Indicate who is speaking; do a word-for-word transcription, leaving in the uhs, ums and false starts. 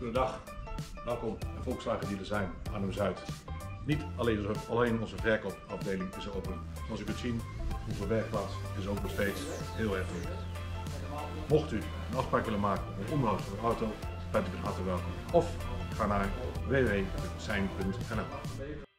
Speaker 1: Goedendag, welkom bij Volkswagen Dealer zijn, Arnhem-Zuid. Niet alleen, alleen onze verkoopafdeling is open. Zoals u kunt zien, onze werkplaats is ook nog steeds heel erg druk. Mocht u een afspraak willen maken op een onderhoud van uw auto, bent u van harte welkom. Of ga naar w w w punt zijn punt n l.